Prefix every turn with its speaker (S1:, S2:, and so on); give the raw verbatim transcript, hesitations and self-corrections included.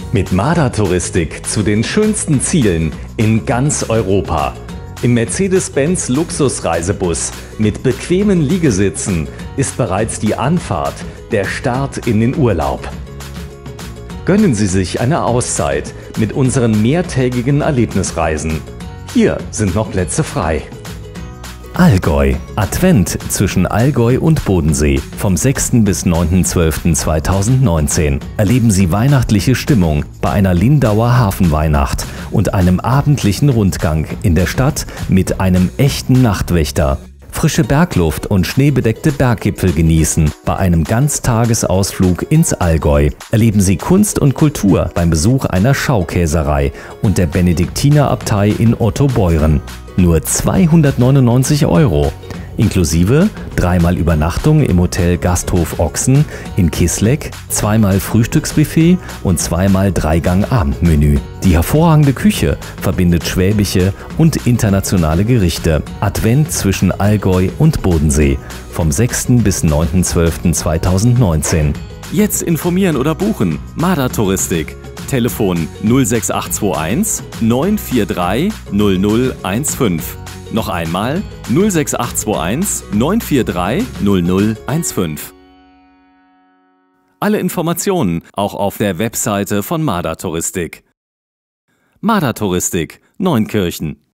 S1: Mit Marder Touristik zu den schönsten Zielen in ganz Europa. Im Mercedes-Benz Luxusreisebus mit bequemen Liegesitzen ist bereits die Anfahrt der Start in den Urlaub. Gönnen Sie sich eine Auszeit mit unseren mehrtägigen Erlebnisreisen. Hier sind noch Plätze frei.
S2: Allgäu. Advent zwischen Allgäu und Bodensee. Vom sechsten bis neunten zwölften zweitausendneunzehn. Erleben Sie weihnachtliche Stimmung bei einer Lindauer Hafenweihnacht und einem abendlichen Rundgang in der Stadt mit einem echten Nachtwächter. Frische Bergluft und schneebedeckte Berggipfel genießen bei einem Ganztagesausflug ins Allgäu. Erleben Sie Kunst und Kultur beim Besuch einer Schaukäserei und der Benediktinerabtei in Ottobeuren. Nur zweihundertneunundneunzig Euro. Inklusive dreimal Übernachtung im Hotel Gasthof Ochsen in Kisleck, zweimal Frühstücksbuffet und zweimal Dreigang-Abendmenü. Die hervorragende Küche verbindet schwäbische und internationale Gerichte. Advent zwischen Allgäu und Bodensee. Vom sechsten bis neunten zwölften zweitausendneunzehn.
S1: Jetzt informieren oder buchen. Marder Touristik. Telefon null sechs acht zwei eins neun vier drei null null eins fünf. Noch einmal null sechs acht zwei eins neun vier drei null null eins fünf. Alle Informationen auch auf der Webseite von Marder Touristik. Marder Touristik, Neunkirchen.